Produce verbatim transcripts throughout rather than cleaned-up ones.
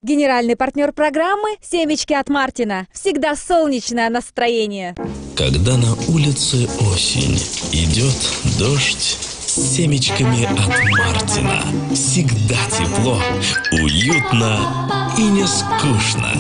Генеральный партнер программы «Семечки от Мартина». Всегда солнечное настроение. Когда на улице осень, идет дождь, с семечками от Мартина. Всегда тепло, уютно и не скучно.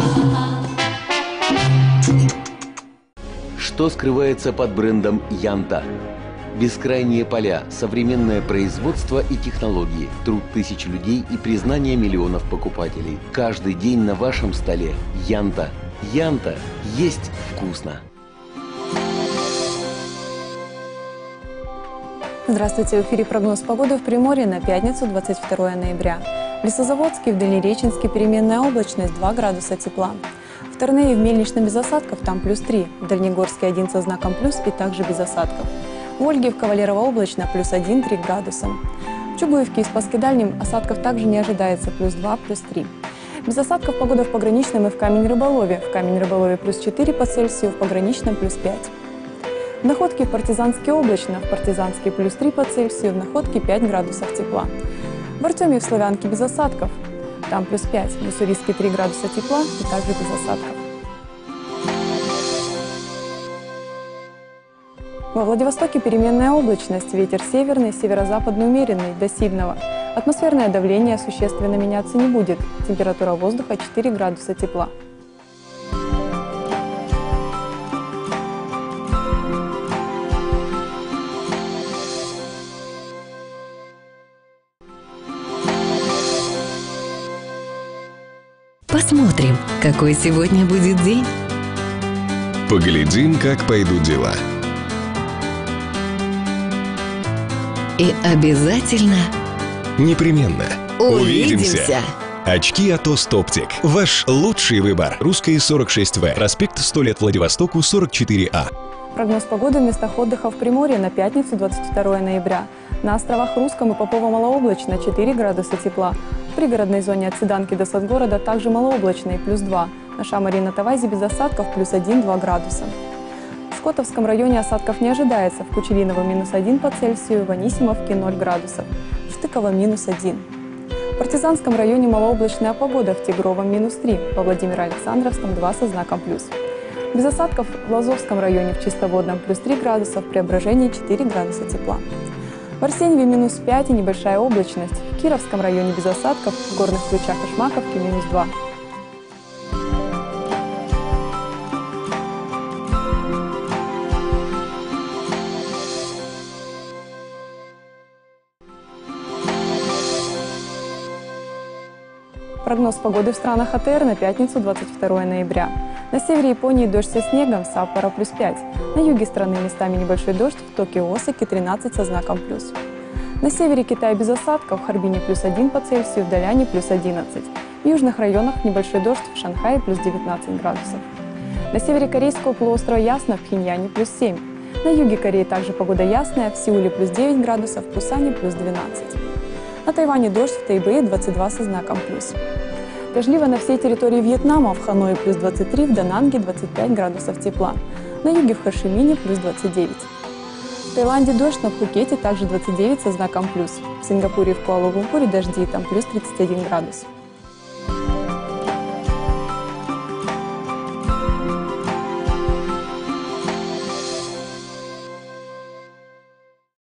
Что скрывается под брендом Янта? Бескрайние поля, современное производство и технологии, труд тысяч людей и признание миллионов покупателей. Каждый день на вашем столе Янта. Янта есть вкусно. Здравствуйте, в эфире прогноз погоды в Приморье на пятницу, двадцать второе ноября. В Лесозаводске, в Дальнереченске переменная облачность, два градуса тепла. В Торнее и в Мельничном без осадков, там плюс три. В Дальнегорске один со знаком плюс и также без осадков. В Ольге, в Кавалерово облачно, плюс один, три градуса. В Чугуевке и Спаске-Дальнем осадков также не ожидается, плюс два, плюс три. Без осадков погода в Пограничном и в Камень-Рыболове. В Камень-Рыболове плюс четыре по Цельсию, в Пограничном плюс пять. В Находке и в Партизанске облачно, в Партизанске плюс три по Цельсию, в Находке пять градусов тепла. В Артеме и в Славянке без осадков, там плюс пять, в Уссурийске три градуса тепла и также без осадков. Во Владивостоке переменная облачность, ветер северный, северо-западный умеренный, до сильного. Атмосферное давление существенно меняться не будет, температура воздуха четыре градуса тепла. Посмотрим, какой сегодня будет день. Поглядим, как пойдут дела. И обязательно Непременно. увидимся. Очки от Остоптик. Ваш лучший выбор. Русская сорок шесть В. Проспект сто лет Владивостоку, сорок четыре А. Прогноз погоды в местах отдыха в Приморье на пятницу, двадцать второе ноября. На островах Русском и Попово-Малооблачно четыре градуса тепла. В пригородной зоне от Седанки до Садгорода также малооблачно и плюс два. На Шамаре и на Тавазе без осадков плюс один-два градуса. В Котовском районе осадков не ожидается. В Кучелиново минус один по Цельсию, в Анисимовке ноль градусов. В Штыково минус один. В Партизанском районе малооблачная погода, в Тигровом минус три. Во Владимиро-Александровском два со знаком плюс. Без осадков в Лазовском районе в Чистоводном плюс три градуса, в Преображении четыре градуса тепла. В Арсеньеве минус пять и небольшая облачность. В Кировском районе без осадков, в Горных Ключах и Шмаковке минус два. Прогноз погоды в странах АТР на пятницу, двадцать второе ноября. На севере Японии дождь со снегом, в Саппоро плюс пять. На юге страны местами небольшой дождь, в Токио, Осаке тринадцать со знаком плюс. На севере Китая без осадков, в Харбине плюс один по Цельсию, в Даляне плюс одиннадцать. В южных районах небольшой дождь, в Шанхае плюс девятнадцать градусов. На севере Корейского полуострова ясно, в Пхеньяне плюс семь. На юге Кореи также погода ясная, в Сеуле плюс девять градусов, в Пусане плюс двенадцать. На Тайване дождь, в Тайбэе двадцать два со знаком плюс. Дождливо на всей территории Вьетнама, в Ханое плюс двадцать три, в Дананге двадцать пять градусов тепла. На юге в Хошимине плюс двадцать девять. В Таиланде дождь, на Пхукете также двадцать девять со знаком плюс. В Сингапуре и в Куала-Лумпуре дожди, там плюс тридцать один градус.